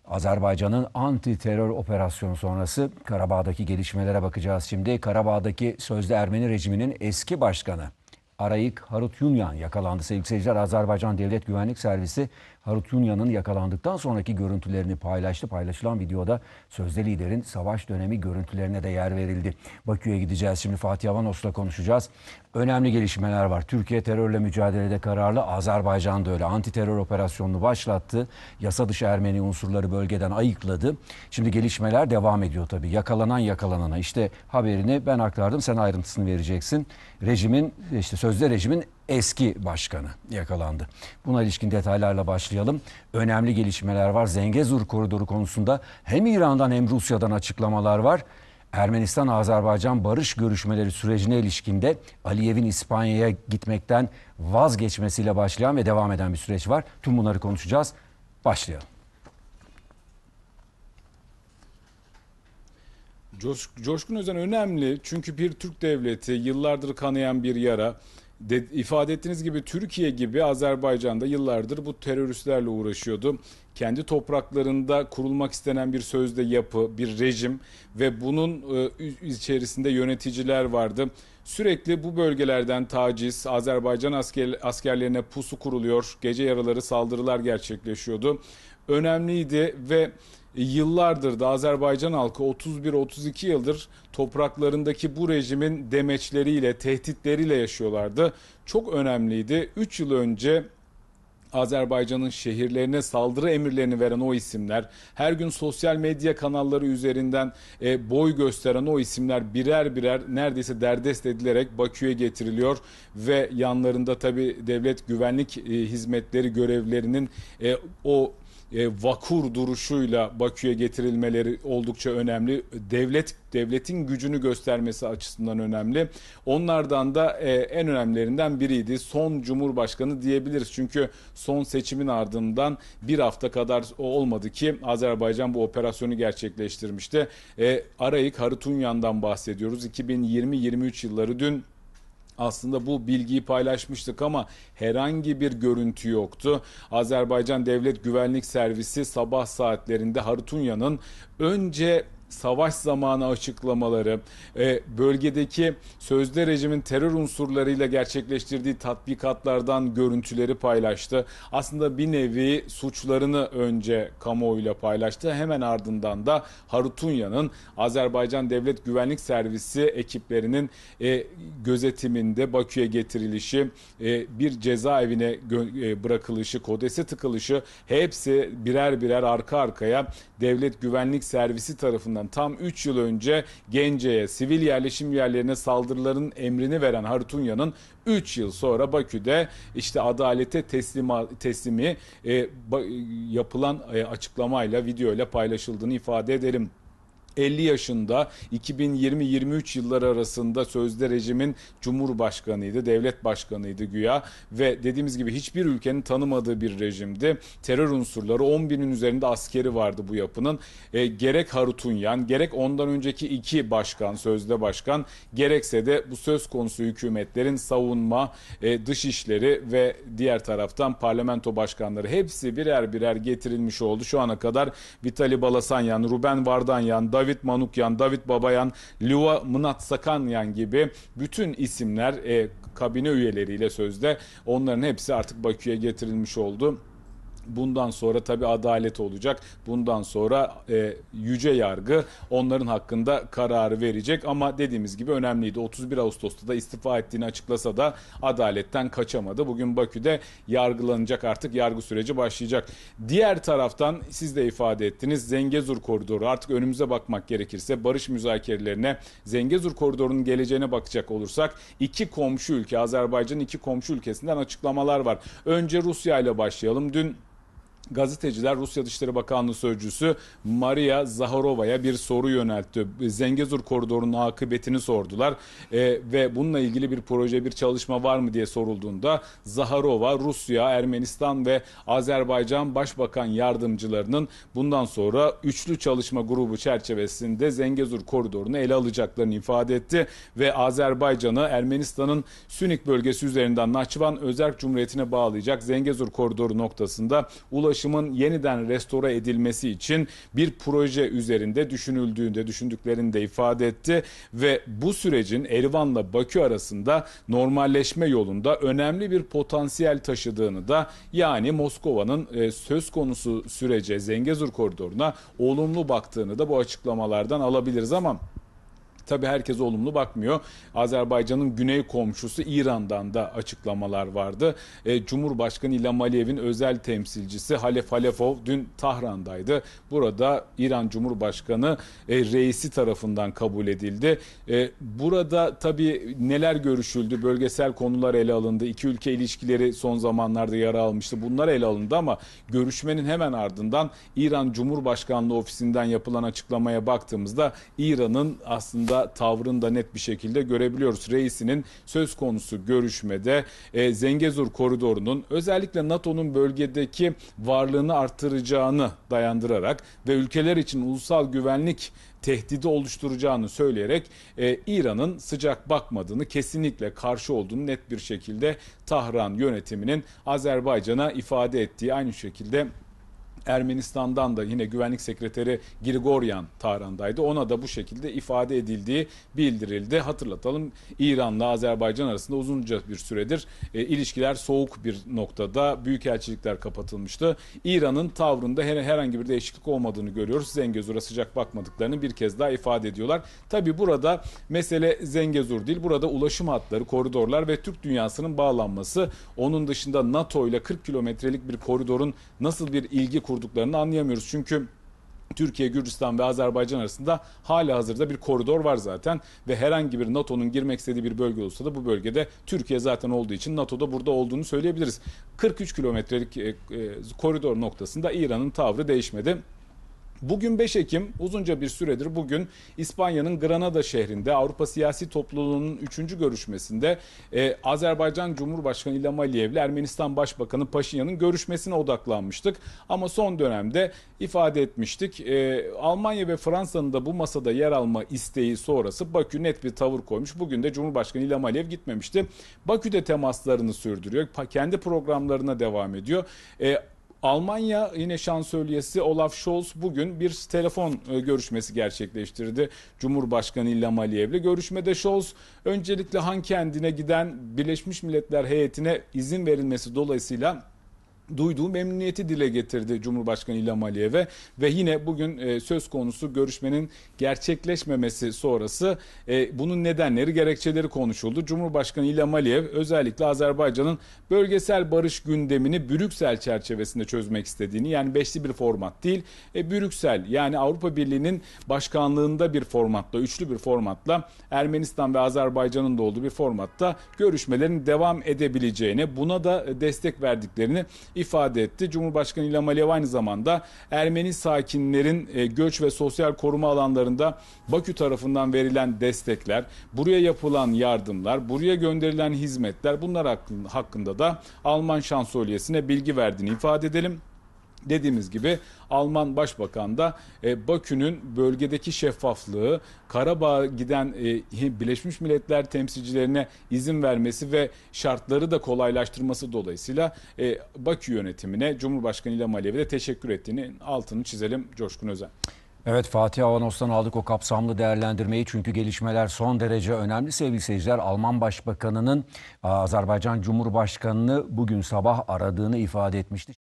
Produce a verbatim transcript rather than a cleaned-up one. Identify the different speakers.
Speaker 1: Azerbaycan'ın anti terör operasyonu sonrası Karabağ'daki gelişmelere bakacağız şimdi. Karabağ'daki sözde Ermeni rejiminin eski başkanı Arayik Harutyunyan yakalandı. Sevgili seyirciler, Azerbaycan Devlet Güvenlik Servisi Harutyunyan'ın yakalandıktan sonraki görüntülerini paylaştı. Paylaşılan videoda sözde liderin savaş dönemi görüntülerine de yer verildi. Bakü'ye gideceğiz şimdi, Fatih Avanos'la konuşacağız. Önemli gelişmeler var. Türkiye terörle mücadelede kararlı, Azerbaycan da öyle. Anti terör operasyonunu başlattı. Yasa dışı Ermeni unsurları bölgeden ayıkladı. Şimdi gelişmeler devam ediyor tabii. Yakalanan yakalanana. İşte haberini ben aktardım. Sen ayrıntısını vereceksin. Rejimin, işte sözde rejimin eski başkanı yakalandı. Buna ilişkin detaylarla başlayalım. Önemli gelişmeler var. Zengezur koridoru konusunda hem İran'dan hem Rusya'dan açıklamalar var. Ermenistan-Azerbaycan barış görüşmeleri sürecine ilişkinde Aliyev'in İspanya'ya gitmekten vazgeçmesiyle başlayan ve devam eden bir süreç var. Tüm bunları konuşacağız. Başlayalım.
Speaker 2: Coş, Coşkun Özen önemli çünkü bir Türk devleti, yıllardır kanayan bir yara. De, ifade ettiğiniz gibi Türkiye gibi Azerbaycan'da yıllardır bu teröristlerle uğraşıyordu. Kendi topraklarında kurulmak istenen bir sözde yapı, bir rejim ve bunun e, içerisinde yöneticiler vardı. Sürekli bu bölgelerden taciz, Azerbaycan asker, askerlerine pusu kuruluyor, gece yarıları saldırılar gerçekleşiyordu. Önemliydi ve yıllardır da Azerbaycan halkı otuz bir otuz iki yıldır topraklarındaki bu rejimin demeçleriyle, tehditleriyle yaşıyorlardı. Çok önemliydi. üç yıl önce Azerbaycan'ın şehirlerine saldırı emirlerini veren o isimler, her gün sosyal medya kanalları üzerinden e, boy gösteren o isimler birer birer neredeyse derdest edilerek Bakü'ye getiriliyor ve yanlarında tabii devlet güvenlik e, hizmetleri görevlerinin e, o E, vakur duruşuyla Bakü'ye getirilmeleri oldukça önemli. Devlet devletin gücünü göstermesi açısından önemli. Onlardan da e, en önemlilerinden biriydi. Son Cumhurbaşkanı diyebiliriz. Çünkü son seçimin ardından bir hafta kadar olmadı ki Azerbaycan bu operasyonu gerçekleştirmişti. E, Arayik Harutyunyan'dan bahsediyoruz. iki bin yirmi yirmi üç yılları dün aslında bu bilgiyi paylaşmıştık ama herhangi bir görüntü yoktu. Azerbaycan Devlet Güvenlik Servisi sabah saatlerinde Harutyunyan'ın önce savaş zamanı açıklamaları, bölgedeki sözde rejimin terör unsurlarıyla gerçekleştirdiği tatbikatlardan görüntüleri paylaştı. Aslında bir nevi suçlarını önce kamuoyuyla paylaştı. Hemen ardından da Harutyunyan'ın Azerbaycan Devlet Güvenlik Servisi ekiplerinin gözetiminde Bakü'ye getirilişi, bir cezaevine bırakılışı, kodese tıkılışı hepsi birer birer arka arkaya Devlet Güvenlik Servisi tarafından tam üç yıl önce Gence'ye, sivil yerleşim yerlerine saldırıların emrini veren Harutyunyan'ın üç yıl sonra Bakü'de işte adalete teslima, teslimi e, ba, yapılan e, açıklamayla, videoyla paylaşıldığını ifade edelim. elli yaşında, iki bin yirmi yirmi üç yılları arasında sözde rejimin cumhurbaşkanıydı, devlet başkanıydı güya ve dediğimiz gibi hiçbir ülkenin tanımadığı bir rejimdi. Terör unsurları, on binin üzerinde askeri vardı bu yapının. E, gerek Harutyunyan, gerek ondan önceki iki başkan, sözde başkan, gerekse de bu söz konusu hükümetlerin savunma, e, dışişleri ve diğer taraftan parlamento başkanları hepsi birer birer getirilmiş oldu. Şu ana kadar Vitali Balasanyan, Ruben Vardanyan, David Manukyan, David Babayan, Liva Mnatsakanyan gibi bütün isimler e, kabine üyeleriyle sözde onların hepsi artık Bakü'ye getirilmiş oldu. Bundan sonra tabii adalet olacak. Bundan sonra e, yüce yargı onların hakkında kararı verecek. Ama dediğimiz gibi önemliydi. otuz bir Ağustos'ta da istifa ettiğini açıklasa da adaletten kaçamadı. Bugün Bakü'de yargılanacak, artık yargı süreci başlayacak. Diğer taraftan siz de ifade ettiniz, Zengezur koridoru. Artık önümüze bakmak gerekirse barış müzakerelerine, Zengezur koridorunun geleceğine bakacak olursak iki komşu ülke, Azerbaycan'ın iki komşu ülkesinden açıklamalar var. Önce Rusya ile başlayalım. Dün gazeteciler Rusya Dışişleri Bakanlığı Sözcüsü Maria Zaharova'ya bir soru yöneltti. Zengezur koridorunun akıbetini sordular e, ve bununla ilgili bir proje, bir çalışma var mı diye sorulduğunda Zaharova, Rusya, Ermenistan ve Azerbaycan Başbakan yardımcılarının bundan sonra üçlü çalışma grubu çerçevesinde Zengezur koridorunu ele alacaklarını ifade etti ve Azerbaycan'ı Ermenistan'ın Sünik bölgesi üzerinden Nahçıvan Özerk Cumhuriyeti'ne bağlayacak Zengezur koridoru noktasında ulaşım ulaşımın yeniden restore edilmesi için bir proje üzerinde düşünüldüğünde, düşündüklerini de ifade etti ve bu sürecin Erivan'la Bakü arasında normalleşme yolunda önemli bir potansiyel taşıdığını da, yani Moskova'nın e, söz konusu sürece, Zengezur koridoruna olumlu baktığını da bu açıklamalardan alabiliriz ama tabii herkes olumlu bakmıyor. Azerbaycan'ın güney komşusu İran'dan da açıklamalar vardı. E, Cumhurbaşkanı İlham Aliyev'in özel temsilcisi Halef Halefov dün Tahran'daydı. Burada İran Cumhurbaşkanı e, reisi tarafından kabul edildi. E, burada tabii neler görüşüldü? Bölgesel konular ele alındı. İki ülke ilişkileri son zamanlarda yara almıştı. Bunlar ele alındı ama görüşmenin hemen ardından İran Cumhurbaşkanlığı ofisinden yapılan açıklamaya baktığımızda İran'ın aslında tavrını da net bir şekilde görebiliyoruz. Reisinin söz konusu görüşmede e, Zengezur koridorunun özellikle NATO'nun bölgedeki varlığını artıracağını dayandırarak ve ülkeler için ulusal güvenlik tehdidi oluşturacağını söyleyerek e, İran'ın sıcak bakmadığını, kesinlikle karşı olduğunu net bir şekilde Tahran yönetiminin Azerbaycan'a ifade ettiği, aynı şekilde Ermenistan'dan da yine Güvenlik Sekreteri Grigoryan Tahran'daydı. Ona da bu şekilde ifade edildiği bildirildi. Hatırlatalım, İran'la Azerbaycan arasında uzunca bir süredir e, ilişkiler soğuk bir noktada, büyükelçilikler kapatılmıştı. İran'ın tavrında her, herhangi bir değişiklik olmadığını görüyoruz. Zengezur'a sıcak bakmadıklarını bir kez daha ifade ediyorlar. Tabi burada mesele Zengezur değil, burada ulaşım hatları, koridorlar ve Türk dünyasının bağlanması. Onun dışında NATO ile kırk kilometrelik bir koridorun nasıl bir ilgi kurduklarını anlayamıyoruz. Çünkü Türkiye, Gürcistan ve Azerbaycan arasında hala hazırda bir koridor var zaten ve herhangi bir NATO'nun girmek istediği bir bölge olsa da bu bölgede Türkiye zaten olduğu için NATO'da burada olduğunu söyleyebiliriz. kırk üç kilometrelik e, e, koridor noktasında İran'ın tavrı değişmedi. Bugün beş Ekim, uzunca bir süredir bugün İspanya'nın Granada şehrinde Avrupa Siyasi Topluluğu'nun üçüncü görüşmesinde e, Azerbaycan Cumhurbaşkanı İlham Aliyev ile Ermenistan Başbakanı Paşinyan'ın görüşmesine odaklanmıştık. Ama son dönemde ifade etmiştik, e, Almanya ve Fransa'nın da bu masada yer alma isteği sonrası Bakü net bir tavır koymuş. Bugün de Cumhurbaşkanı İlham Aliyev gitmemişti. Bakü'de temaslarını sürdürüyor, kendi programlarına devam ediyor. E, Almanya yine şansölyesi Olaf Scholz bugün bir telefon görüşmesi gerçekleştirdi Cumhurbaşkanı İlham Aliyev'le. Görüşmede Scholz öncelikle Han kendine giden Birleşmiş Milletler heyetine izin verilmesi dolayısıyla duyduğu memnuniyeti dile getirdi Cumhurbaşkanı İlham Aliyev'e ve yine bugün e, söz konusu görüşmenin gerçekleşmemesi sonrası e, bunun nedenleri, gerekçeleri konuşuldu. Cumhurbaşkanı İlham Aliyev özellikle Azerbaycan'ın bölgesel barış gündemini Brüksel çerçevesinde çözmek istediğini, yani beşli bir format değil, e, Brüksel, yani Avrupa Birliği'nin başkanlığında bir formatla, üçlü bir formatla, Ermenistan ve Azerbaycan'ın da olduğu bir formatta görüşmelerin devam edebileceğini, buna da destek verdiklerini ifade etti. Cumhurbaşkanı İlham Aliyev aynı zamanda Ermeni sakinlerin e, göç ve sosyal koruma alanlarında Bakü tarafından verilen destekler, buraya yapılan yardımlar, buraya gönderilen hizmetler, bunlar hakkında da Alman şansölyesine bilgi verdiğini ifade edelim. Dediğimiz gibi Alman Başbakan da e, Bakü'nün bölgedeki şeffaflığı, Karabağ'a giden e, Birleşmiş Milletler temsilcilerine izin vermesi ve şartları da kolaylaştırması dolayısıyla e, Bakü yönetimine, Cumhurbaşkanı İlham Aliyev'e de teşekkür ettiğini altını çizelim Coşkun Özen.
Speaker 1: Evet, Fatih Avanos'tan aldık o kapsamlı değerlendirmeyi, çünkü gelişmeler son derece önemli sevgili seyirciler. Alman Başbakanı'nın Azerbaycan Cumhurbaşkanı'nı bugün sabah aradığını ifade etmişti.